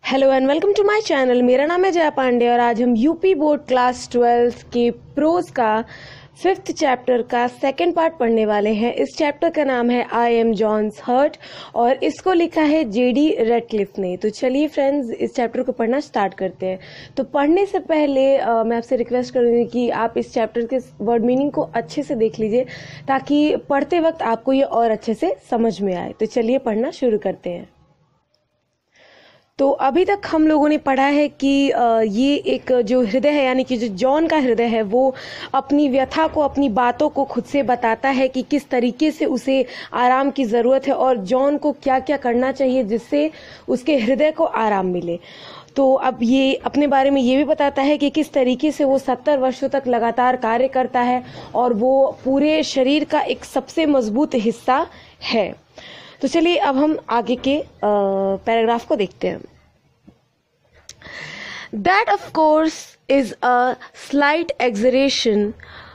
Hello and welcome to my channel. मेरा नाम है जया पांडे और आज हम यूपी बोर्ड क्लास 12 के प्रोज का 5th चैप्टर का सेकंड पार्ट पढ़ने वाले हैं। इस चैप्टर का नाम है आई एम जॉन्स हर्ट और इसको लिखा है जेडी रेडक्लिफ ने। तो चलिए फ्रेंड्स, इस चैप्टर को पढ़ना स्टार्ट करते हैं। तो पढ़ने से पहले मैं आपसे रिक्वेस्ट करूंगी कि आप इस चैप्टर के वर्ड मीनिंग को अच्छे से देख लीजिए ताकि पढ़ते वक्त आपको ये और अच्छे से समझ में आए। तो चलिए पढ़ना शुरू करते हैं। तो अभी तक हम लोगों ने पढ़ा है कि ये एक जो हृदय है, यानी कि जो जॉन का हृदय है, वो अपनी व्यथा को, अपनी बातों को खुद से बताता है कि किस तरीके से उसे आराम की ज़रूरत है और जॉन को क्या क्या करना चाहिए जिससे उसके हृदय को आराम मिले। तो अब ये अपने बारे में ये भी बताता है कि किस तरीके से वो 70 वर्षों तक लगातार कार्य करता है और वो पूरे शरीर का एक सबसे मजबूत हिस्सा है। तो चलिए अब हम आगे के पैराग्राफ को देखते हैं। That of course is a slight exaggeration.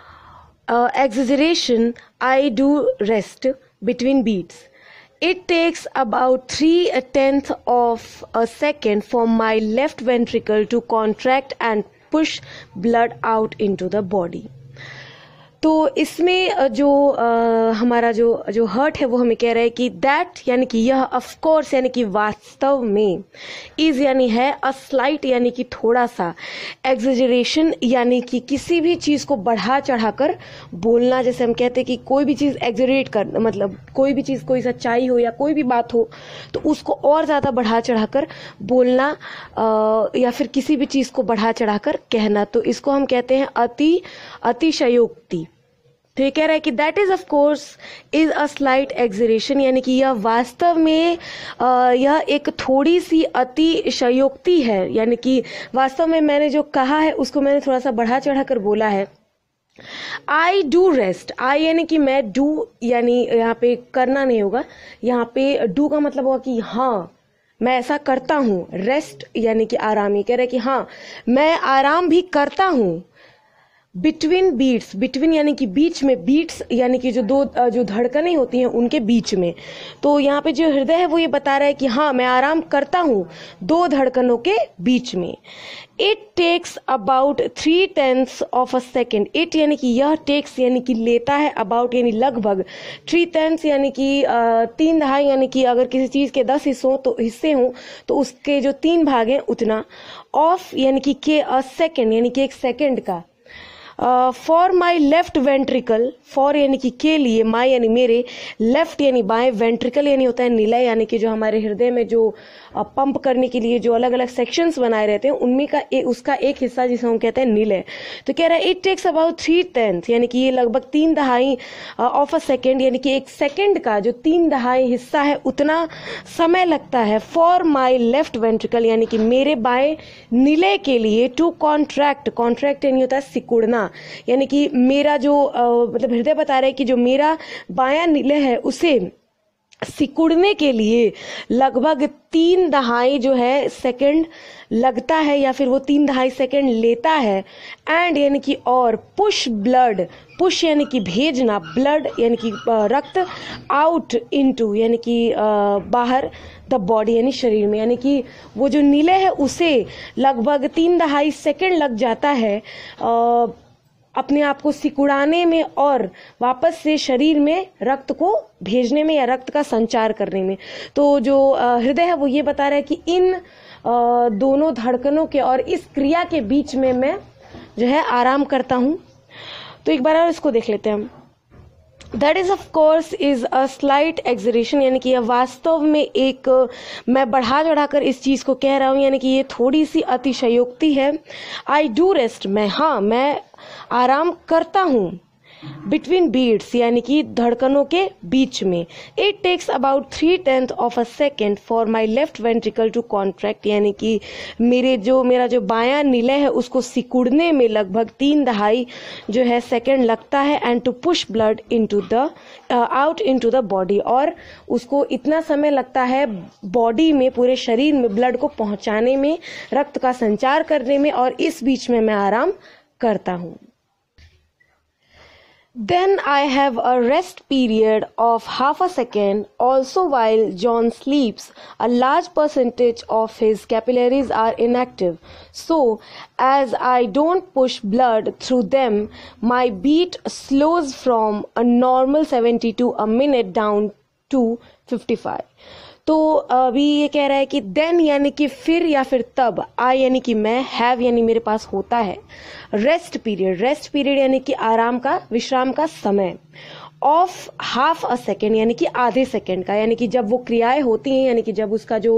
I do rest between beats. It takes about 3/10 of a second for my left ventricle to contract and push blood out into the body. तो इसमें जो हमारा जो hurt है वो हमें कह रहा है कि दैट यानी कि यह, ऑफ कोर्स यानी कि वास्तव में, इज यानी है, अ स्लाइट यानी कि थोड़ा सा, एग्जेजरेशन यानी कि किसी भी चीज़ को बढ़ा चढ़ाकर बोलना। जैसे हम कहते हैं कि कोई भी चीज़ एग्जरेट कर, मतलब कोई भी चीज़, कोई सच्चाई हो या कोई भी बात हो तो उसको और ज़्यादा बढ़ा चढ़ाकर बोलना या फिर किसी भी चीज़ को बढ़ा चढ़ाकर कहना। तो इसको हम कहते हैं अतिशयोक्ति। तो ये कह रहा है कि that is of course is a slight exaggeration, यानी कि यह वास्तव में यह एक थोड़ी सी अतिशयोक्ति है, यानी कि वास्तव में मैंने जो कहा है उसको मैंने थोड़ा सा बढ़ा चढ़ा कर बोला है। आई डू रेस्ट, आई यानी कि मैं, डू यानी यहाँ पे करना नहीं होगा, यहाँ पे डू का मतलब होगा कि हाँ मैं ऐसा करता हूँ। रेस्ट यानी कि आराम। ये कह रहा है कि हाँ मैं आराम भी करता हूँ। बिटवीन बीट्स, बिटवीन यानी कि बीच में, बीट्स यानी कि जो दो जो धड़कनें होती हैं उनके बीच में। तो यहाँ पे जो हृदय है वो ये बता रहा है कि हाँ मैं आराम करता हूँ दो धड़कनों के बीच में। It takes about 3/10 of a second. It यानी कि यह, टेक्स यानी कि लेता है, अबाउट यानी लगभग, 3/10 यानी कि 3/2 यानी कि अगर किसी चीज के 10 हिस्से हों तो उसके जो 3 भाग हैं उतना। ऑफ यानी कि के, अ सेकेंड यानी कि एक सेकेंड का। For my left ventricle, for यानी कि के लिए, माई यानी मेरे, लेफ्ट यानी बाएं, वेंट्रिकल यानी होता है निलय, यानी कि जो हमारे हृदय में जो पंप करने के लिए जो अलग अलग सेक्शंस बनाए रहते हैं उनमें का उसका एक हिस्सा जिसे हम कहते हैं निलय। तो कह रहा है इट टेक्स अबाउट 3/10 यानी कि ये लगभग 3/2 ऑफ अ सेकेंड, यानी कि एक सेकेंड का जो 3/2 हिस्सा है उतना समय लगता है। फॉर माई लेफ्ट वेंट्रिकल यानी कि मेरे बाएं निलय के लिए, टू कॉन्ट्रैक्ट, कॉन्ट्रैक्ट यानी होता है सिकुड़ना, यानी कि मेरा जो मतलब हृदय बता रहा है कि जो मेरा बायां निलय है उसे सिकुड़ने के लिए लगभग 3/2 जो है सेकंड लगता है, या फिर वो 3/2 सेकंड लेता है। एंड यानी कि और, पुश ब्लड, पुश यानी कि भेजना, ब्लड यानी कि रक्त, आउट इनटू यानी कि बाहर, द बॉडी यानी शरीर में, यानी कि वो जो निलय है उसे लगभग 3/2 सेकंड लग जाता है अपने आप को सिकुड़ाने में और वापस से शरीर में रक्त को भेजने में या रक्त का संचार करने में। तो जो हृदय है वो ये बता रहा है कि इन दोनों धड़कनों के और इस क्रिया के बीच में मैं जो है आराम करता हूँ। तो एक बार और इसको देख लेते हैं हम। That is of course is a slight exaggeration, यानी कि यह वास्तव में एक, मैं बढ़ा चढ़ाकर इस चीज को कह रहा हूँ, यानी कि ये थोड़ी सी अतिशयोक्ति है। आई डू रेस्ट, मैं आराम करता हूँ। बिटवीन बीट्स यानी कि धड़कनों के बीच में। It takes about 3/10 of a second for my left ventricle to contract, यानी कि मेरा जो बायां निलय है उसको सिकुड़ने में लगभग 3/2 जो है सेकंड लगता है। And to push blood into the out into the body, और उसको इतना समय लगता है बॉडी में, पूरे शरीर में ब्लड को पहुंचाने में, रक्त का संचार करने में, और इस बीच में मैं आराम करता हूँ। Then I have a rest period of half a second. Also, while John sleeps, a large percentage of his capillaries are inactive. So, as I don't push blood through them, my beat slows from a normal 72 a minute down to 55. तो अभी ये कह रहा है कि then यानी कि फिर या फिर तब, आई यानी कि मैं, हैव यानी मेरे पास होता है, रेस्ट पीरियड यानी कि आराम का, विश्राम का समय, ऑफ हाफ अ सेकेंड यानी कि आधे सेकेंड का, यानी कि जब वो क्रियाएं होती हैं, यानी कि जब उसका जो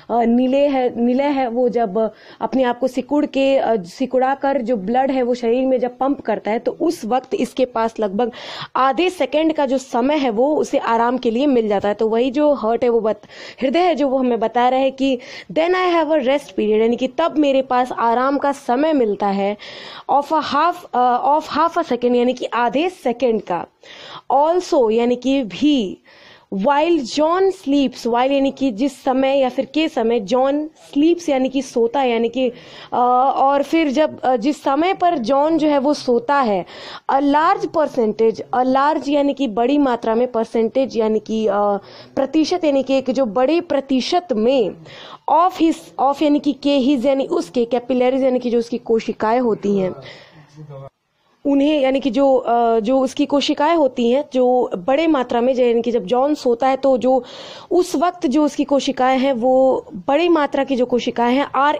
निलय है वो जब अपने आप को सिकुड़ा कर जो ब्लड है वो शरीर में जब पंप करता है, तो उस वक्त इसके पास लगभग आधे सेकेंड का जो समय है वो उसे आराम के लिए मिल जाता है। तो वही जो हर्ट है, वो हृदय है, जो वो हमें बता रहा है कि then I have a rest period, यानी कि तब मेरे पास आराम का समय मिलता है, ऑफ हाफ अ सेकेंड यानी कि आधे सेकेंड का, ऑल्सो यानी कि भी, वाइल जॉन स्लीप्स, वाइल यानी कि जिस समय या फिर के समय, जॉन स्लीप्स यानी कि सोता है, यानी कि और फिर जब जिस समय पर जॉन जो है वो सोता है, a large percentage, a large यानी कि बड़ी मात्रा में, परसेंटेज यानी कि प्रतिशत, यानी कि एक जो बड़े प्रतिशत में, ऑफ यानी कि के हिज यानी उसके, कैपिलरीज यानी कि जो उसकी कोशिकाएं होती हैं उन्हें, यानी कि जो उसकी कोशिकाएं होती हैं जो बड़े मात्रा में, यानी कि जब जॉन सोता है तो जो उस वक्त जो उसकी कोशिकाएं हैं वो बड़ी मात्रा की जो कोशिकाएं हैं, आर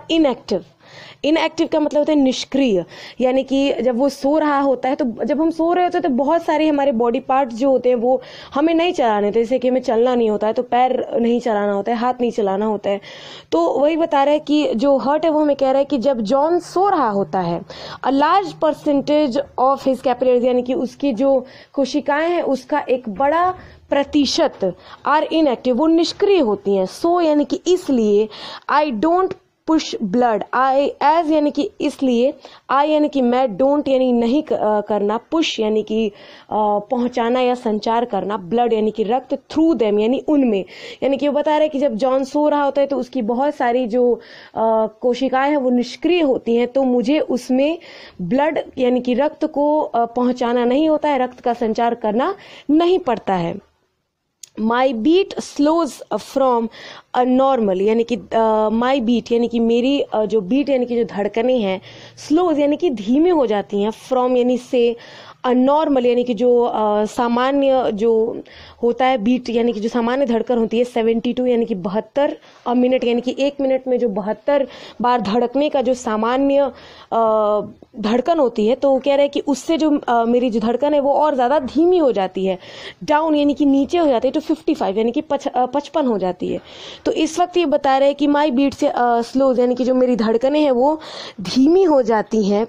इनएक्टिव का मतलब होता है निष्क्रिय, यानी कि जब वो सो रहा होता है, तो जब हम सो रहे होते हैं तो बहुत सारे हमारे बॉडी पार्ट्स जो होते हैं वो हमें नहीं चलाने होते, जैसे कि हमें चलना नहीं होता है तो पैर नहीं चलाना होता है, हाथ नहीं चलाना होता है। तो वही बता रहा है कि जो हर्ट है वो हमें कह रहा है कि जब जॉन सो रहा होता है, a large percentage of his capillaries, यानी कि उसकी जो कोशिकाएं हैं उसका एक बड़ा प्रतिशत, आर इनएक्टिव, वो निष्क्रिय होती हैं। सो यानी कि इसलिए, I don't push blood, I as यानी कि इसलिए, आई यानी कि मैं, डोंट यानी नहीं करना, पुश यानी कि पहुंचाना या संचार करना, ब्लड यानी कि रक्त, थ्रू देम यानी उनमें, यानी कि वो बता रहे हैं कि जब जॉन सो रहा होता है तो उसकी बहुत सारी जो कोशिकाएं हैं वो निष्क्रिय होती हैं, तो मुझे उसमें ब्लड यानी कि रक्त को पहुंचाना नहीं होता है, रक्त का संचार करना नहीं पड़ता है। My beat slows from a normal, यानी कि माई बीट यानी कि मेरी जो बीट यानी कि जो धड़कनें हैं, स्लोज यानी कि धीमे हो जाती हैं, फ्रॉम यानी से, नॉर्मल यानी कि जो सामान्य जो होता है बीट, यानी कि जो सामान्य धड़कन होती है, 72 यानी कि 72 मिनट, यानी कि एक मिनट में जो 72 बार धड़कने का जो सामान्य धड़कन होती है, तो वो कह रहे हैं कि उससे जो मेरी जो धड़कन है वो और ज़्यादा धीमी हो जाती है, डाउन यानी कि नीचे हो जाती है, तो 55 यानी कि 55 हो जाती है। तो इस वक्त ये बता रहे हैं कि माई बीट से स्लो यानी कि जो मेरी धड़कनें हैं वो धीमी हो जाती हैं,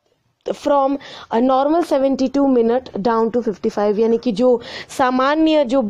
from a normal 72 minute down to 55, यानी कि जो सामान्य जो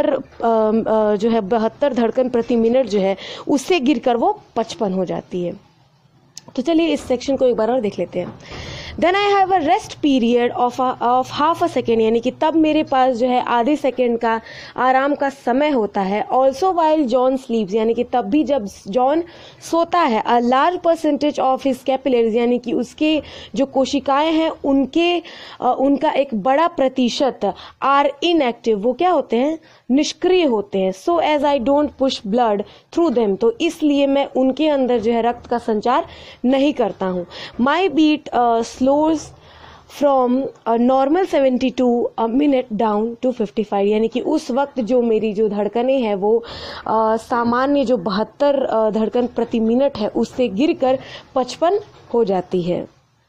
72 जो है 72 धड़कन प्रति मिनट जो है उससे गिरकर वो 55 हो जाती है। तो चलिए इस सेक्शन को एक बार और देख लेते हैं। Then I have a rest period of half a second, यानी कि तब मेरे पास जो है आधे सेकेंड का आराम का समय होता है। ऑल्सो वाइल जॉन स्लीप्स, यानी कि तब भी जब जॉन सोता है, a large percentage of his capillaries, यानी कि उसके जो कोशिकाएं हैं उनका एक बड़ा प्रतिशत, आर इनएक्टिव, वो क्या होते हैं, निष्क्रिय होते हैं। So as I don't push blood through them, तो इसलिए मैं उनके अंदर जो है रक्त का संचार नहीं करता हूँ। My beat slows from normal 72 minute down to 55, यानी कि उस वक्त जो मेरी जो धड़कनें हैं वो सामान्य जो 72 धड़कन प्रति मिनट है उससे गिरकर 55 हो जाती है।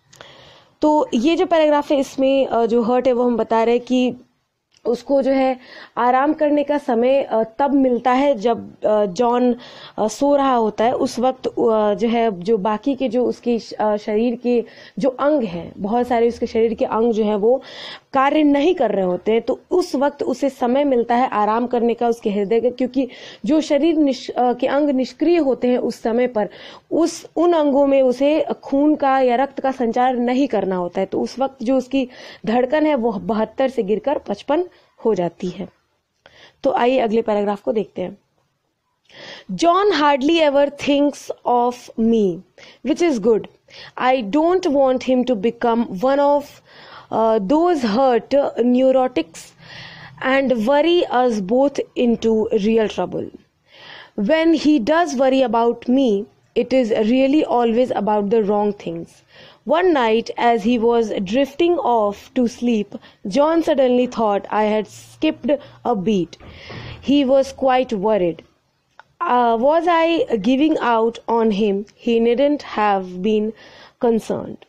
तो ये जो पैराग्राफ है इसमें जो हर्ट है वो हम बता रहे हैं कि उसको जो है आराम करने का समय तब मिलता है जब जॉन सो रहा होता है। उस वक्त जो है जो बाकी के जो उसके शरीर के जो अंग हैं, बहुत सारे उसके शरीर के अंग जो हैं वो कार्य नहीं कर रहे होते हैं, तो उस वक्त उसे समय मिलता है आराम करने का उसके हृदय का, क्योंकि जो शरीर के अंग निष्क्रिय होते हैं उस समय पर उन अंगों में उसे खून का या रक्त का संचार नहीं करना होता है, तो उस वक्त जो उसकी धड़कन है वो 72 से गिरकर 55 हो जाती है। तो आइए अगले पैराग्राफ को देखते हैं। John hardly ever thinks of me, which is good. I don't want him to become one of those hurt neurotics and worry us both into real trouble. When he does worry about me, it is really always about the wrong things. One night, as he was drifting off to sleep, John suddenly thought I had skipped a beat. He was quite worried. Was I giving out on him? He needn't have been concerned.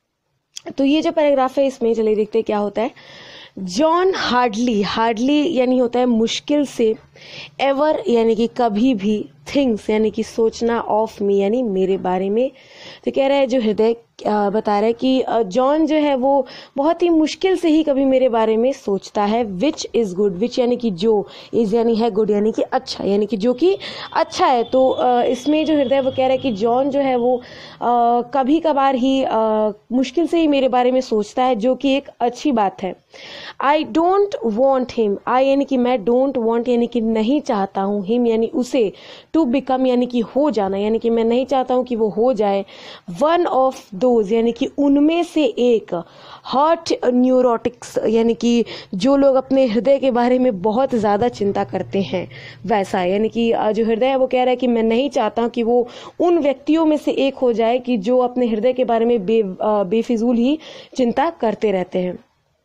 तो ये जो paragraph है इसमें चलिए देखते हैं क्या होता है. जॉन हार्डली यानी होता है मुश्किल से, एवर यानी कि कभी भी, थिंग्स यानी कि सोचना, ऑफ मी यानी मेरे बारे में. तो कह रहा है जो हृदय बता रहा है कि जॉन जो है वो बहुत ही मुश्किल से ही कभी मेरे बारे में सोचता है. विच इज गुड, विच यानी कि जो, इज यानी है, गुड यानी कि अच्छा, यानी कि जो कि अच्छा है. तो इसमें जो हृदय वो कह रहा है कि जॉन जो है वो कभी कभार ही मुश्किल से ही मेरे बारे में सोचता है, जो कि एक अच्छी बात है. I don't want him, I यानी कि मैं, डोंट वॉन्ट यानी कि नहीं चाहता हूँ, हिम यानी उसे, टू बिकम यानी कि हो जाना, यानी कि मैं नहीं चाहता हूँ कि वो हो जाए. वन ऑफ दोज यानी कि उनमें से एक. हर्ट न्यूरोटिक्स यानी कि जो लोग अपने हृदय के बारे में बहुत ज़्यादा चिंता करते हैं वैसा, यानी कि जो हृदय है वो कह रहा है कि मैं नहीं चाहता हूँ कि वो उन व्यक्तियों में से एक हो जाए कि जो अपने हृदय के बारे में बेफिजूल ही चिंता करते रहते हैं.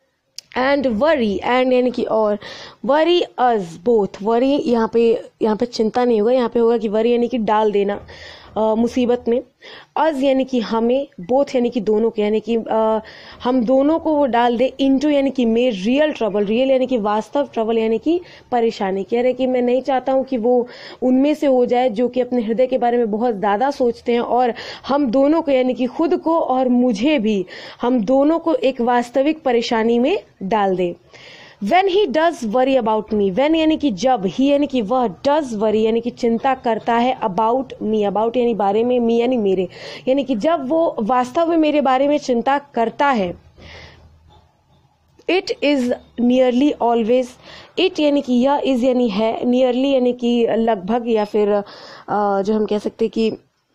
एंड वरी, एंड यानी कि और, वरी अस बोथ, वरी यहाँ पे चिंता नहीं होगा, यहाँ पे होगा कि वरी यानी कि डाल देना मुसीबत में. अज यानी कि हमें, बोथ यानी कि दोनों के, यानी कि हम दोनों को वो डाल दे, इनटू यानी कि में, रियल ट्रबल, रियल यानी कि वास्तव, ट्रबल यानी कि परेशानी. कह रहे कि मैं नहीं चाहता हूँ कि वो उनमें से हो जाए जो कि अपने हृदय के बारे में बहुत ज़्यादा सोचते हैं और हम दोनों को यानी कि खुद को और मुझे भी, हम दोनों को एक वास्तविक परेशानी में डाल दे. When he does worry about me, when यानी कि जब, he यानी कि वह, does worry यानी कि चिंता करता है, about me, about यानी बारे में, me यानी मेरे, यानी कि जब वो वास्तव में मेरे बारे में चिंता करता है. it is nearly always, it यानी कि यह, is यानी है, nearly यानी कि लगभग, या फिर जो हम कह सकते कि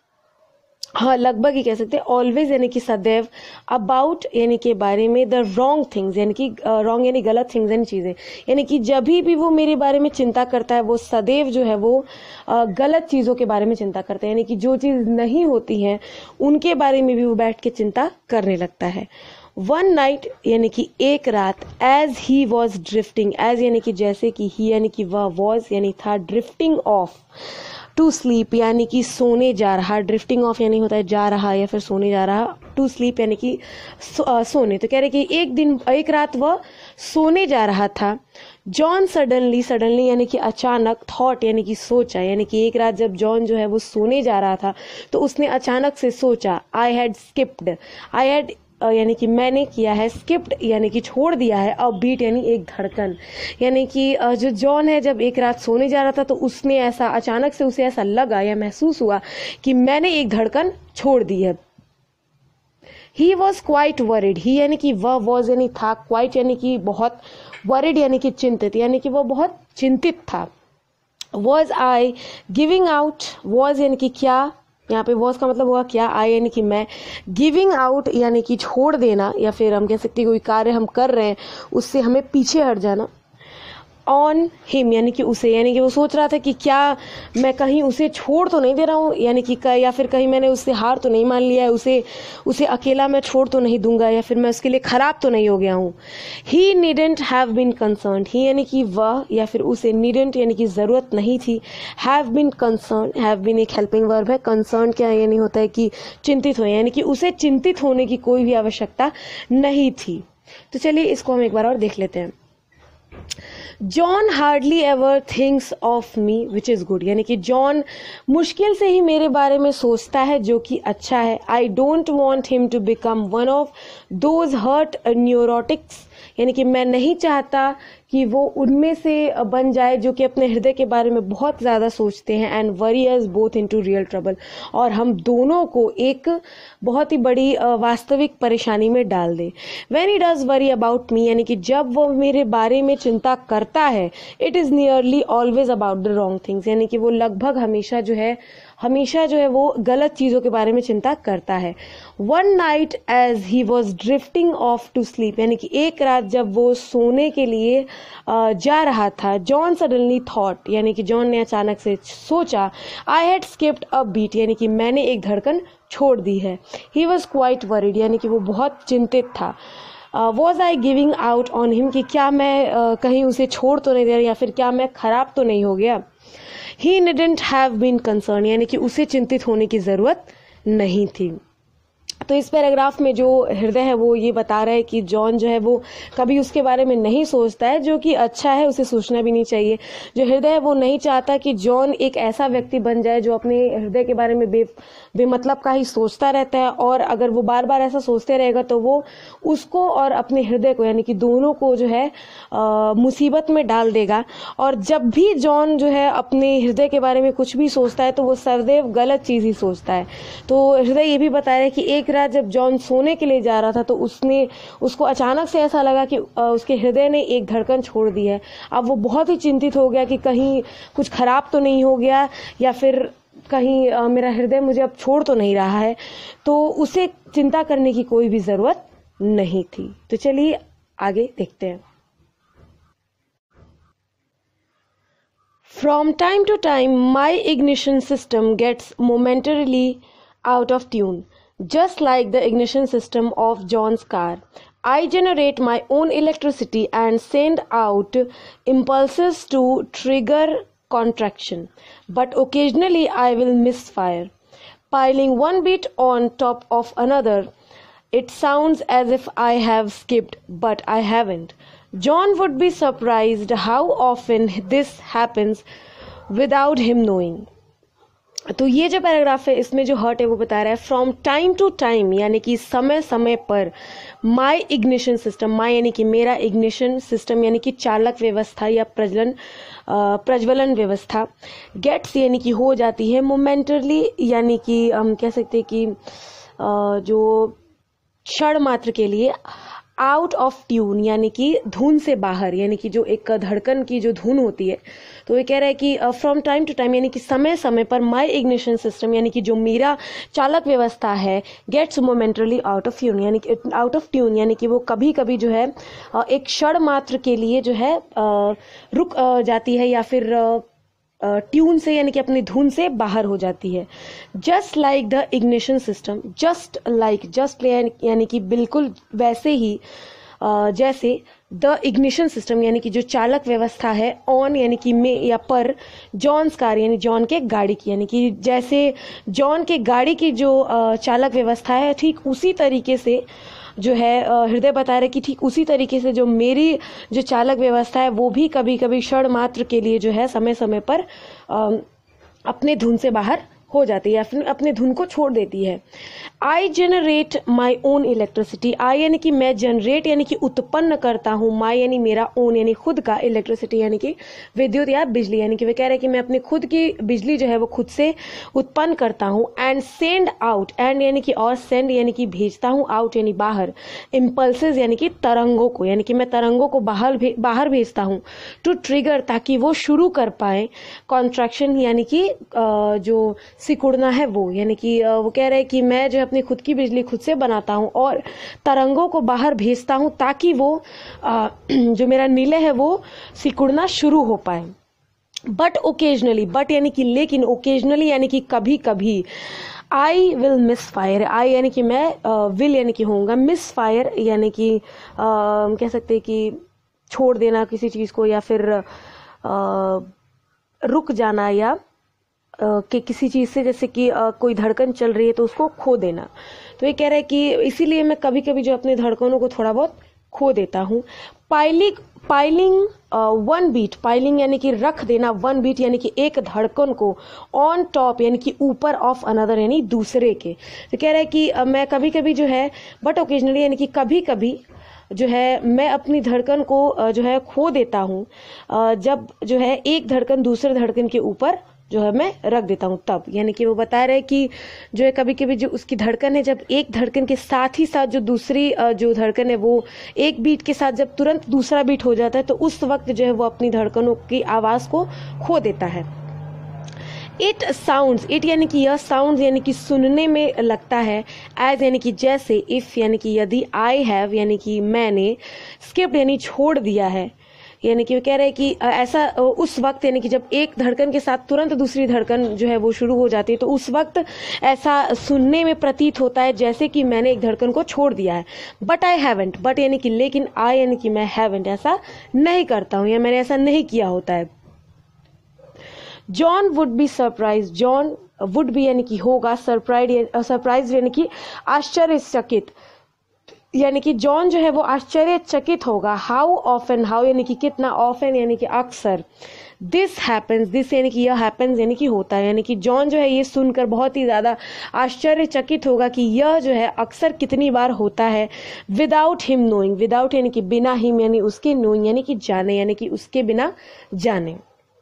हाँ लगभग ही कह सकते हैं. ऑलवेज यानी कि सदैव. अबाउट यानी के बारे में. द रॉन्ग थिंग्स यानी कि रॉन्ग यानी गलत थिंग्स यानी चीज़ें, यानी कि जब भी वो मेरे बारे में चिंता करता है वो सदैव जो है वो गलत चीज़ों के बारे में चिंता करता है, यानी कि जो चीज़ नहीं होती हैं उनके बारे में भी वो बैठ के चिंता करने लगता है. वन नाइट यानी कि एक रात. As he was drifting, as यानी कि जैसे कि, ही यानी कि वह, वॉज यानी था, ड्रिफ्टिंग ऑफ, टू स्लीप यानी कि सोने जा रहा. ड्रिफ्टिंग ऑफ यानी होता है जा रहा या फिर सोने जा रहा. टू स्लीप यानी कि सोने. तो कह रहे कि एक रात वह सोने जा रहा था. जॉन सडनली यानी कि अचानक, थॉट यानी कि सोचा, यानी कि एक रात जब जॉन जो है वो सोने जा रहा था तो उसने अचानक से सोचा. I had skipped, I had यानी कि मैंने किया है, स्किप्ड यानी कि छोड़ दिया है, अ बीट यानी एक धड़कन, यानी कि जो जॉन है जब एक रात सोने जा रहा था तो उसने ऐसा, अचानक से उसे ऐसा लगा या महसूस हुआ कि मैंने एक धड़कन छोड़ दी है. He was quite worried, he यानी कि वह, वॉज यानी था, क्वाइट यानी कि बहुत, वरिड यानी कि चिंतित, यानी कि वह बहुत चिंतित था. Was I giving out, was यानी कि क्या, यहाँ पे वॉज का मतलब हुआ क्या, आई यानी कि मैं, गिविंग आउट यानी कि छोड़ देना, या फिर हम कह सकते हैं कोई कार्य हम कर रहे हैं उससे हमें पीछे हट जाना. ऑन हिम यानी कि उसे, यानी कि वो सोच रहा था कि क्या मैं कहीं उसे छोड़ तो नहीं दे रहा हूँ, यानी कि या फिर कहीं मैंने उससे हार तो नहीं मान लिया है, उसे अकेला मैं छोड़ तो नहीं दूंगा, या फिर मैं उसके लिए खराब तो नहीं हो गया हूँ. He needn't have been concern, he यानी कि वह या फिर उसे, नीडेंट यानी कि जरूरत नहीं थी, have been concern, have been एक हेल्पिंग वर्ब है. कंसर्न क्या यानी होता है कि चिंतित हो, यानी कि उसे चिंतित होने की कोई भी आवश्यकता नहीं थी. तो चलिए इसको हम एक बार और देख लेते हैं. John hardly ever thinks of me which is good, यानी कि जॉन मुश्किल से ही मेरे बारे में सोचता है जो कि अच्छा है. I don't want him to become one of those heart neurotics, यानी कि मैं नहीं चाहता कि वो उनमें से बन जाए जो कि अपने हृदय के बारे में बहुत ज़्यादा सोचते हैं. And worry us both into real trouble, और हम दोनों को एक बहुत ही बड़ी वास्तविक परेशानी में डाल दे. When he does worry about me, यानी कि जब वो मेरे बारे में चिंता करता है, it is nearly always about the wrong things, यानी कि वो लगभग हमेशा जो है हमेशा जो है वो गलत चीज़ों के बारे में चिंता करता है। One night as he was drifting off to sleep, यानी कि एक रात जब वो सोने के लिए जा रहा था, जॉन सडनली थॉट, यानी कि जॉन ने अचानक से सोचा, I had skipped a beat, यानी कि मैंने एक धड़कन छोड़ दी है। ही वॉज क्वाइट वरीड, यानी कि वो बहुत चिंतित था। Was I giving out on him, कि क्या मैं कहीं उसे छोड़ तो नहीं दे रहा, या फिर क्या मैं खराब तो नहीं हो गया। He needn't have been concern, यानी कि उसे चिंतित होने की ज़रूरत नहीं थी। तो इस पैराग्राफ में जो हृदय है वो ये बता रहा है कि जॉन जो है वो कभी उसके बारे में नहीं सोचता है, जो कि अच्छा है, उसे सोचना भी नहीं चाहिए। जो हृदय है वो नहीं चाहता कि जॉन एक ऐसा व्यक्ति बन जाए जो अपने हृदय के बारे में बेमतलब का ही सोचता रहता है, और अगर वो बार बार ऐसा सोचते रहेगा तो वो उसको और अपने हृदय को, यानी कि दोनों को जो है मुसीबत में डाल देगा। और जब भी जॉन जो है अपने हृदय के बारे में कुछ भी सोचता है तो वो सदैव गलत चीज़ ही सोचता है। तो हृदय ये भी बता रहा है कि एक रात जब जॉन सोने के लिए जा रहा था तो उसको अचानक से ऐसा लगा कि उसके हृदय ने एक धड़कन छोड़ दी है। अब वो बहुत ही चिंतित हो गया कि कहीं कुछ खराब तो नहीं हो गया, या फिर कहीं मेरा हृदय मुझे अब छोड़ तो नहीं रहा है। तो उसे चिंता करने की कोई भी जरूरत नहीं थी। तो चलिए आगे देखते हैं। From time to time, my ignition system gets momentarily out of tune, just like the ignition system of John's car. I generate my own electricity and send out impulses to trigger contraction, but occasionally I will misfire, piling one beat on top of another. It sounds as if I have skipped, but I haven't. John would be surprised how often this happens without him knowing. तो ये जो paragraph है इसमें जो hurt है वो बता रहा है फ्रॉम टाइम टू टाइम, यानी कि समय समय पर, माई इग्निशन सिस्टम, माई यानी कि मेरा, इग्निशन सिस्टम यानी कि चालक व्यवस्था या प्रज्वलन व्यवस्था, गेट्स यानी कि हो जाती है, मोमेंटरली यानी कि हम कह सकते हैं कि जो क्षण मात्र के लिए, आउट ऑफ ट्यून यानी कि धुन से बाहर, यानी कि जो एक धड़कन की जो धुन होती है। तो ये कह रहा है कि फ्रॉम टाइम टू टाइम यानी कि समय समय पर, माई इग्निशन सिस्टम यानी कि जो मेरा चालक व्यवस्था है, gets momentarily out of tune, यानी कि आउट ऑफ ट्यून यानी कि वो कभी कभी जो है एक क्षण मात्र के लिए जो है रुक जाती है, या फिर ट्यून से यानी कि अपनी धुन से बाहर हो जाती है। Just like the ignition system, just यानी कि बिल्कुल वैसे ही जैसे द इग्निशन सिस्टम यानी कि जो चालक व्यवस्था है, ऑन यानी कि में या पर, जॉन्स कार यानी जॉन के गाड़ी की, यानी कि जैसे जॉन के गाड़ी की जो चालक व्यवस्था है, ठीक उसी तरीके से जो है हृदय बता रहा है कि ठीक उसी तरीके से जो मेरी जो चालक व्यवस्था है वो भी कभी कभी क्षण मात्र के लिए जो है समय समय पर अपने धुन से बाहर हो जाती है या फिर अपने धुन को छोड़ देती है। I generate my own electricity, I यानी कि मैं, जनरेट यानी कि उत्पन्न करता हूँ, माई यानी मेरा, ओन यानी खुद का, इलेक्ट्रिसिटी यानी कि विद्युत या बिजली, यानी कि वे कह रहे हैं कि मैं अपनी खुद की बिजली जो है वो खुद से उत्पन्न करता हूँ। एंड सेंड आउट, एंड यानी कि और, सेंड यानी कि भेजता हूँ, आउट यानी बाहर, इम्पल्सेस यानी कि तरंगों को, यानी कि मैं तरंगों को बाहर भेजता हूँ, टू ट्रिगर ताकि वो शुरू कर पाए, कॉन्ट्रैक्शन यानी कि जो सिकुड़ना है वो, यानी कि वो कह रहे हैं कि मैं जो अपनी खुद की बिजली खुद से बनाता हूँ और तरंगों को बाहर भेजता हूँ ताकि वो जो मेरा निलय है वो सिकुड़ना शुरू हो पाए। बट ओकेजनली, बट यानी कि लेकिन, ओकेजनली यानी कि कभी कभी, I will misfire, I यानी कि मैं, विल यानी कि होऊंगा, मिस फायर यानी कि कह सकते हैं कि छोड़ देना किसी चीज़ को, या फिर रुक जाना, या कि किसी चीज़ से, जैसे कि कोई धड़कन चल रही है तो उसको खो देना। तो ये कह रहा है कि इसीलिए मैं कभी कभी जो अपने धड़कनों को थोड़ा बहुत खो देता हूँ। पाइलिंग वन बीट, पाइलिंग यानी कि रख देना, वन बीट यानी कि एक धड़कन को, ऑन टॉप यानी कि ऊपर, ऑफ अनदर यानी दूसरे के। तो कह रहा है कि मैं कभी कभी जो है, बट ओकेजनली यानी कि कभी कभी जो है मैं अपनी धड़कन को जो है खो देता हूँ, जब जो है एक धड़कन दूसरे धड़कन के ऊपर जो है मैं रख देता हूँ तब। यानी कि वो बता रहे हैं कि जो है कभी कभी जो उसकी धड़कन है, जब एक धड़कन के साथ ही साथ जो दूसरी जो धड़कन है वो एक बीट के साथ जब तुरंत दूसरा बीट हो जाता है तो उस वक्त जो है वो अपनी धड़कनों की आवाज़ को खो देता है। इट साउंड्स, इट यानी कि यह, साउंड्स यानी कि सुनने में लगता है, एज यानी कि जैसे, इफ यानी कि यदि, आई हैव यानी कि मैंने, स्किप्ड यानी छोड़ दिया है, यानी कि वो कह रहे हैं कि ऐसा उस वक्त यानी कि जब एक धड़कन के साथ तुरंत दूसरी धड़कन जो है वो शुरू हो जाती है, तो उस वक्त ऐसा सुनने में प्रतीत होता है जैसे कि मैंने एक धड़कन को छोड़ दिया है। बट आई हैवेंट, बट यानी कि लेकिन, आई यानी कि मैं, हैवेंट ऐसा नहीं करता हूँ या मैंने ऐसा नहीं किया होता है। John would be surprise, John would be यानी कि होगा, सरप्राइज यानी कि आश्चर्यचकित, यानी कि जॉन जो है वो आश्चर्यचकित होगा। हाउ ऑफन, हाउ यानी कि कितना, ऑफन यानी कि अक्सर, दिस हैपन्स, दिस यानी कि यह, हैपन्स यानी कि होता है, यानी कि जॉन जो है ये सुनकर बहुत ही ज्यादा आश्चर्यचकित होगा कि यह जो है अक्सर कितनी बार होता है। विदाउट हिम नोइंग, विदाउट यानी कि बिना, हिम यानी उसके, नोइंग यानी कि जाने, यानी कि उसके बिना जाने।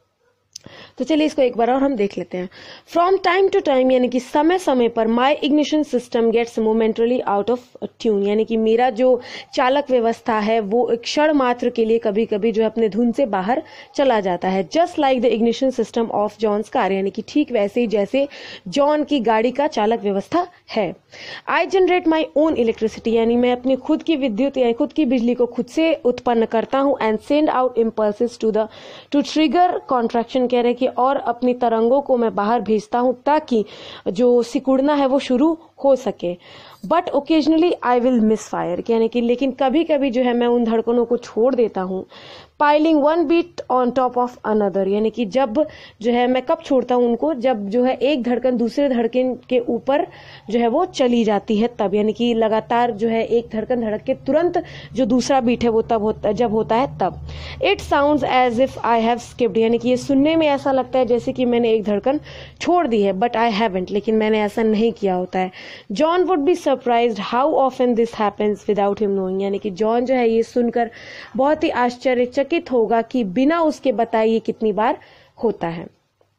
तो चलिए इसको एक बार और हम देख लेते हैं। फ्रॉम टाइम टू टाइम यानी कि समय समय पर, my ignition system gets momentarily out of tune, यानी कि मेरा जो चालक व्यवस्था है वो एक क्षण मात्र के लिए कभी कभी जो है अपने धुन से बाहर चला जाता है। Just like the ignition system of John's car, यानी कि ठीक वैसे ही जैसे जॉन की गाड़ी का चालक व्यवस्था है। I generate my own electricity, यानी मैं अपनी खुद की विद्युत या खुद की बिजली को खुद से उत्पन्न करता हूँ। And send out impulses to trigger contraction, कह रहे कि और अपनी तरंगों को मैं बाहर भेजता हूं ताकि जो सिकुड़ना है वो शुरू हो सके। But occasionally I will misfire, यानी कि लेकिन कभी कभी जो है मैं उन धड़कनों को छोड़ देता हूँ। Piling one beat on top of another, यानी कि जब जो है मैं कब छोड़ता हूँ उनको, जब जो है एक धड़कन दूसरे धड़कन के ऊपर जो है वो चली जाती है तब, यानी कि लगातार जो है एक धड़कन धड़क के तुरंत जो दूसरा बीट है वो तब होता, जब होता है तब। It sounds as if I have skipped, यानी कि ये सुनने में ऐसा लगता है जैसे कि मैंने एक धड़कन छोड़ दी है। बट आई हैवेंट, लेकिन मैंने ऐसा नहीं किया होता है। John would be surprised how often this happens without him knowing, यानी कि जॉन जो है ये सुनकर बहुत ही आश्चर्यचकित होगा कि बिना उसके बताए ये कितनी बार होता है।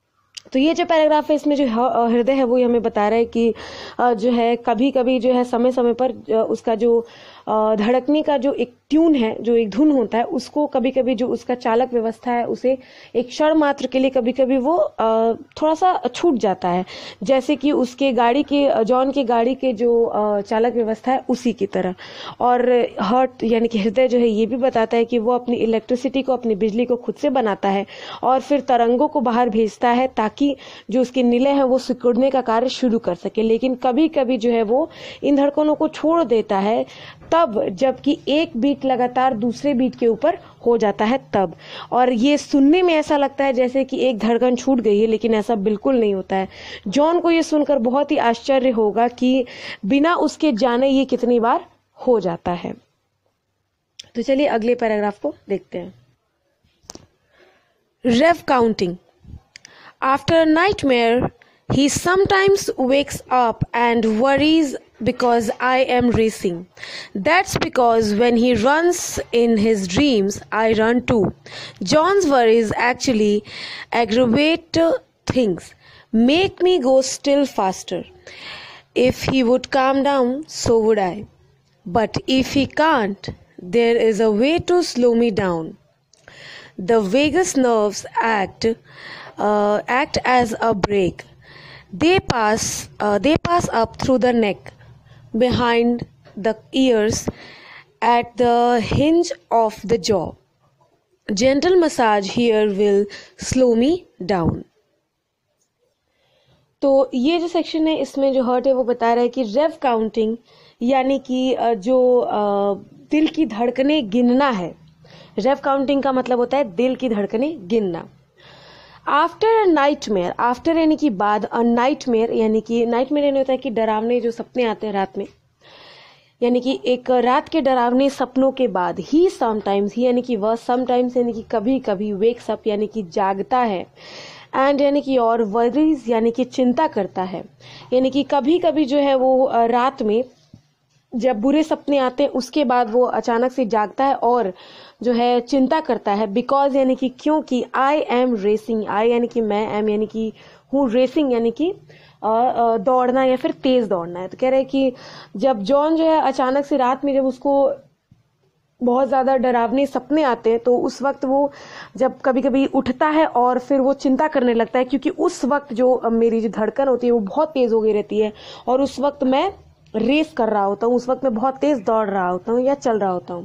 तो ये जो पैराग्राफ है इसमें जो हृदय है वो हमें बता रहा है कि जो है कभी कभी जो है समय समय पर उसका जो धड़कने का जो एक ट्यून है, जो एक धुन होता है, उसको कभी कभी जो उसका चालक व्यवस्था है उसे एक क्षण मात्र के लिए कभी कभी वो थोड़ा सा छूट जाता है, जैसे कि उसके गाड़ी के, जॉन के गाड़ी के जो चालक व्यवस्था है उसी की तरह। और हार्ट यानी कि हृदय जो है ये भी बताता है कि वो अपनी इलेक्ट्रिसिटी को, अपनी बिजली को खुद से बनाता है और फिर तरंगों को बाहर भेजता है ताकि जो उसके निलय हैं वो सिकुड़ने का कार्य शुरू कर सके। लेकिन कभी कभी जो है वो इन धड़कनों को छोड़ देता है तब, जबकि एक बीट लगातार दूसरे बीट के ऊपर हो जाता है तब। और ये सुनने में ऐसा लगता है जैसे कि एक धड़कन छूट गई है, लेकिन ऐसा बिल्कुल नहीं होता है। जॉन को ये सुनकर बहुत ही आश्चर्य होगा कि बिना उसके जाने ये कितनी बार हो जाता है। तो चलिए अगले पैराग्राफ को देखते हैं। Rev counting. After a nightmare, he sometimes wakes up and worries because I am racing. That's because when he runs in his dreams, I run too. John's worries actually aggravate things, make me go still faster. If he would calm down, so would I. But if he can't, there is a way to slow me down. The vagus nerves act as a brake. They pass up through the neck, behind the ears, at the hinge of the jaw. Gentle massage here will slow me down. तो ये जो section है इसमें जो hurt है वो बता रहा है कि रेव काउंटिंग यानी कि जो दिल की धड़कने गिनना है। रेव काउंटिंग का मतलब होता है दिल की धड़कने गिनना। आफ्टर अ नाइटमेयर, आफ्टर यानी कि बाद, अ नाइटमेयर यानी कि नाइटमेयर यानी होता है कि डरावने जो सपने आते हैं रात में, यानी कि एक रात के डरावने सपनों के बाद, ही समटाइम्स, ही यानी कि वह, समटाइम्स यानी कि कभी कभी, वेक्स अप यानी कि जागता है, एंड यानी कि और, वरीज यानी कि चिंता करता है, यानी कि कभी कभी जो है वो रात में जब बुरे सपने आते हैं उसके बाद वो अचानक से जागता है और जो है चिंता करता है। बिकॉज यानी कि क्योंकि, आई एम रेसिंग, आई यानी कि मैं, एम यानी कि हूँ, रेसिंग यानी कि दौड़ना या फिर तेज दौड़ना है। तो कह रहे हैं कि जब जॉन जो है अचानक से रात में जब उसको बहुत ज़्यादा डरावने सपने आते हैं, तो उस वक्त वो जब कभी कभी उठता है और फिर वो चिंता करने लगता है, क्योंकि उस वक्त जो मेरी जो धड़कन होती है वो बहुत तेज़ हो गई रहती है और उस वक्त मैं रेस कर रहा होता हूँ, उस वक्त मैं बहुत तेज़ दौड़ रहा होता हूँ या चल रहा होता हूँ।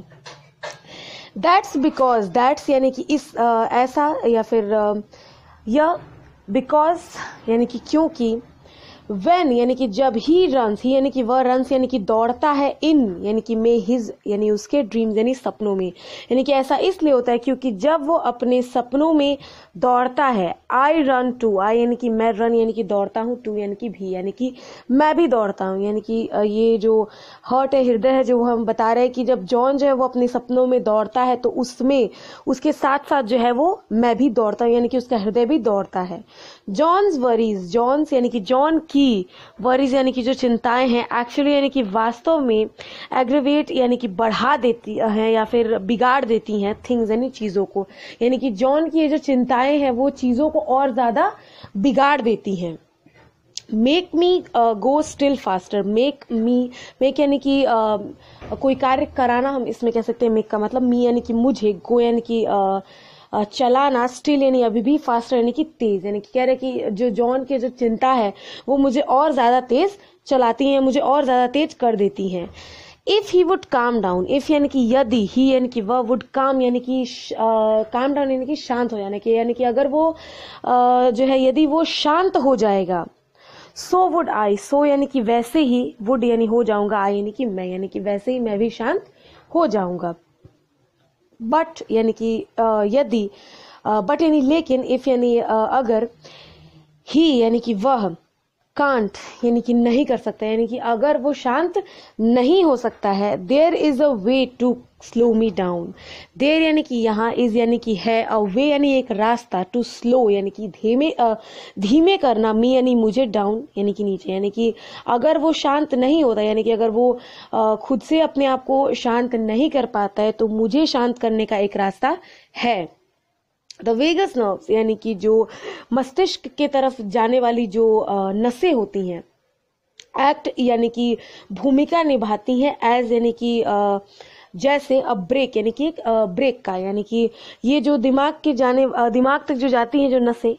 दैट्स बिकॉज, दैट्स यानी कि इस ऐसा या फिर यह, बिकॉज यानी कि क्योंकि, when यानी कि जब ही रन्स, ही यानी कि वह रन्स यानी कि दौड़ता है, इन यानी कि में हिज यानी उसके ड्रीम्स यानी सपनों में, यानी कि ऐसा इसलिए होता है क्योंकि जब वो अपने सपनों में दौड़ता है, आई रन टू, आई यानी कि मैं, रन यानी कि दौड़ता हूँ, टू यानी कि भी यानी कि मैं भी दौड़ता हूँ, यानी कि ये जो हर्ट है, हृदय है, जो हम बता रहे हैं कि जब जॉन जो है वो अपने सपनों में दौड़ता है तो उसमें उसके साथ साथ जो है वो मैं भी दौड़ता हूँ, यानी कि उसका हृदय भी दौड़ता है। जॉन्स वरीज, जॉन्स यानी कि जॉन की वरीज यानी कि जो चिंताएं हैं, एक्चुअली यानी कि वास्तव में एग्रीवेट यानी कि बढ़ा देती हैं या फिर बिगाड़ देती हैं थिंग्स यानी चीजों को, यानी कि जॉन की ये जो चिंताएं हैं वो चीजों को और ज्यादा बिगाड़ देती हैं। Make me go still faster, make me, make यानी कि कोई कार्य कराना, हम इसमें कह सकते हैं मेक का मतलब मी यानी कि मुझे, गो यानी कि चलाना, स्टिल यानी अभी भी, फास्टर यानी कि तेज, यानी कि कह रहे कि जो जॉन की जो चिंता है वो मुझे और ज्यादा तेज चलाती हैं, मुझे और ज्यादा तेज कर देती हैं। If he would calm down, if यानी कि यदि, ही यानी कि वह, वुड काम यानी कि काम डाउन यानी कि शांत हो जाने के, यानी कि अगर वो जो है यदि वो शांत हो जाएगा, सो वुड आई, सो यानी कि वैसे ही, वुड यानी हो जाऊंगा, आई यानी कि मैं, यानी कि वैसे ही मैं भी शांत हो जाऊंगा। बट यानी कि यदि, बट यानी लेकिन, इफ यानी अगर, ही यानी कि वह, कांट यानी कि नहीं कर सकता, यानी कि अगर वो शांत नहीं हो सकता है, there is a way to slow me down, there यानी कि यहाँ, इज यानी कि है, अ वे यानी एक रास्ता, टू स्लो यानी कि धीमे करना, मी यानी मुझे, डाउन यानी कि नीचे, यानी कि अगर वो शांत नहीं होता, यानी कि अगर वो खुद से अपने आप को शांत नहीं कर पाता है तो मुझे शांत करने का एक रास्ता है। द वेगस नर्व्स यानी कि जो मस्तिष्क के तरफ जाने वाली जो नसें होती हैं, एक्ट यानी कि भूमिका निभाती हैं, एज यानी कि जैसे अब ब्रेक यानी कि एक ब्रेक का, यानी कि ये जो दिमाग तक जो जाती हैं जो नसें,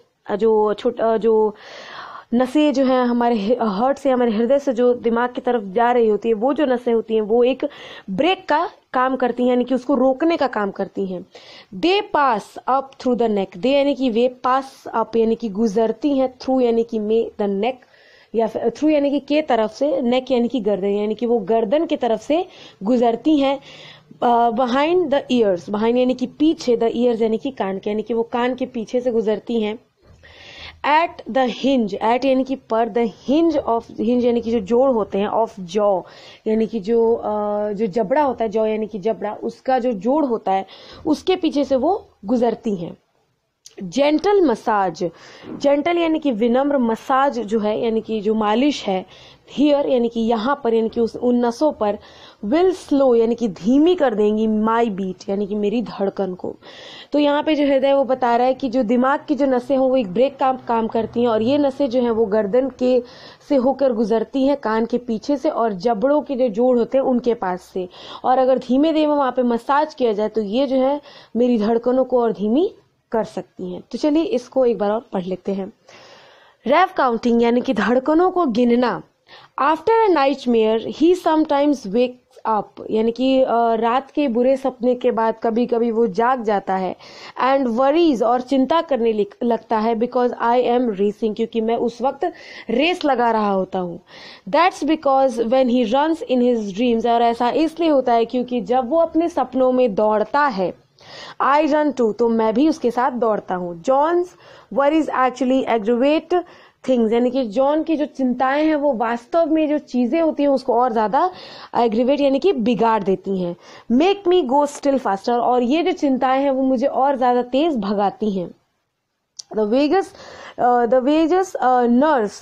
जो नसें जो है हमारे हार्ट से, हमारे हृदय से जो दिमाग की तरफ जा रही होती है, वो जो नसें होती हैं वो एक ब्रेक का काम करती हैं, यानी कि उसको रोकने का काम करती हैं। They pass up through the neck, they यानी कि वे, पास अप यानी कि गुजरती हैं, थ्रू यानी कि में, द नेक या फिर थ्रू यानी कि के तरफ से, नेक यानी कि गर्दन, यानी कि वो गर्दन की तरफ से गुजरती हैं। बिहाइंड द ईयर्स, बिहाइंड यानी कि पीछे, द ईयर्स यानी कि कान के, यानी कि वो कान के पीछे से गुजरती हैं। एट द हिंज, एट यानी कि पर, द हिंज ऑफ, हिंज यानी कि जो जोड़ होते हैं, ऑफ जॉ यानी कि जो जबड़ा होता है, जॉ यानी कि जबड़ा, उसका जो जोड़ होता है उसके पीछे से वो गुजरती हैं। जेंटल मसाज, जेंटल यानी कि विनम्र, मसाज जो है यानी कि जो मालिश है, हियर यानी कि यहाँ पर, यानी कि उन नसों पर, विल स्लो यानी कि धीमी कर देंगी, माई बीट यानी कि मेरी धड़कन को। तो यहाँ पे जो हृदय वो बता रहा है कि जो दिमाग की जो नसें हों वो एक ब्रेक का काम करती हैं, और ये नसें जो हैं वो गर्दन के से होकर गुजरती हैं कान के पीछे से, और जबड़ों के जो जोड़ होते हैं उनके पास से, और अगर धीमे धीमे वहां पे मसाज किया जाए तो ये जो है मेरी धड़कनों को और धीमी कर सकती हैं। तो चलिए इसको एक बार और पढ़ लेते हैं। रेव काउंटिंग यानी कि धड़कनों को गिनना। After a nightmare he sometimes wakes up, यानी कि रात के बुरे सपने के बाद कभी कभी वो जाग जाता है, एंड वरीज और चिंता करने लगता है, बिकॉज आई एम रेसिंग, क्योंकि मैं उस वक्त रेस लगा रहा होता हूँ। That's because when he runs in his dreams, और ऐसा इसलिए होता है क्योंकि जब वो अपने सपनों में दौड़ता है, आई रन टू, तो मैं भी उसके साथ दौड़ता हूँ। John's worries actually aggravate things, यानी कि जॉन की जो चिंताएं हैं वो वास्तव में जो चीजें होती हैं उसको और ज्यादा एग्रीवेट यानी कि बिगाड़ देती हैं। Make me go still faster, और ये जो चिंताएं हैं वो मुझे और ज्यादा तेज भगाती हैं। The vagus nerves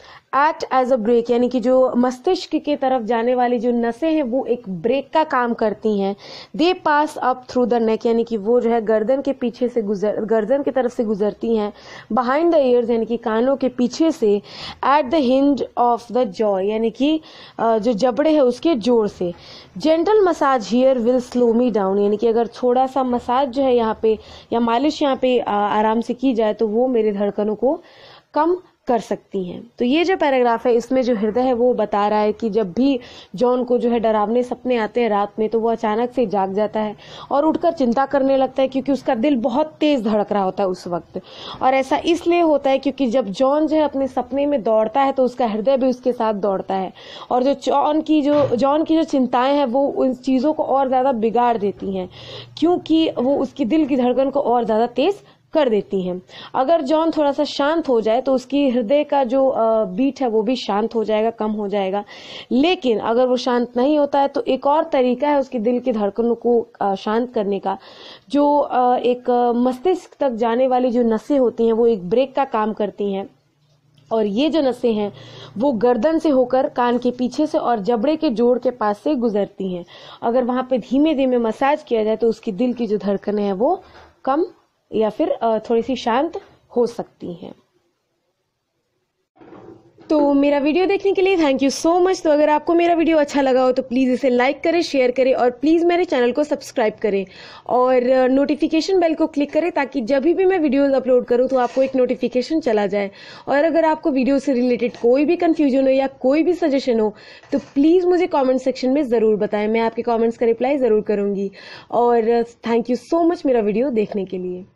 act as a brake, यानी कि जो मस्तिष्क के तरफ जाने वाली जो नसें हैं वो एक ब्रेक का काम करती हैं. They pass up through the neck, यानी कि वो जो है गर्दन के पीछे से गर्दन की तरफ से गुजरती हैं. बिहाइंड द ईयर्स, यानी कि कानों के पीछे से. At the hinge of the jaw, यानी कि जो जबड़े है उसके जोड़ से. Gentle massage here will slow me down, यानी कि अगर थोड़ा सा मसाज जो है यहाँ पे या मालिश यहाँ पे आराम से की जाए तो वो मेरे धड़कनों को कम कर सकती हैं. तो ये जो पैराग्राफ है इसमें जो हृदय है वो बता रहा है कि जब भी जॉन को जो है डरावने सपने आते हैं रात में तो वो अचानक से जाग जाता है और उठकर चिंता करने लगता है, क्योंकि उसका दिल बहुत तेज धड़क रहा होता है उस वक्त. और ऐसा इसलिए होता है क्योंकि जब जॉन जो है अपने सपने में दौड़ता है तो उसका हृदय भी उसके साथ दौड़ता है, और जो जॉन की जो चिंताएं हैं वो उन चीज़ों को और ज़्यादा बिगाड़ देती हैं, क्योंकि वो उसकी दिल की धड़कन को और ज़्यादा तेज कर देती हैं. अगर जॉन थोड़ा सा शांत हो जाए तो उसकी हृदय का जो बीट है वो भी शांत हो जाएगा, कम हो जाएगा. लेकिन अगर वो शांत नहीं होता है तो एक और तरीका है उसकी दिल की धड़कनों को शांत करने का. जो एक मस्तिष्क तक जाने वाली जो नसें होती हैं वो एक ब्रेक का काम करती हैं, और ये जो नसें हैं वो गर्दन से होकर कान के पीछे से और जबड़े के जोड़ के पास से गुजरती हैं. अगर वहां पे धीमे धीमे मसाज किया जाए तो उसकी दिल की जो धड़कनें हैं वो कम या फिर थोड़ी सी शांत हो सकती हैं. तो मेरा वीडियो देखने के लिए थैंक यू सो मच. तो अगर आपको मेरा वीडियो अच्छा लगा हो तो प्लीज़ इसे लाइक करें, शेयर करें और प्लीज़ मेरे चैनल को सब्सक्राइब करें और नोटिफिकेशन बेल को क्लिक करें ताकि जब भी मैं वीडियोस अपलोड करूं तो आपको एक नोटिफिकेशन चला जाए. और अगर आपको वीडियो से रिलेटेड कोई भी कन्फ्यूजन हो या कोई भी सजेशन हो तो प्लीज़ मुझे कॉमेंट सेक्शन में ज़रूर बताएं. मैं आपके कॉमेंट्स का रिप्लाई ज़रूर करूँगी. और थैंक यू सो मच मेरा वीडियो देखने के लिए.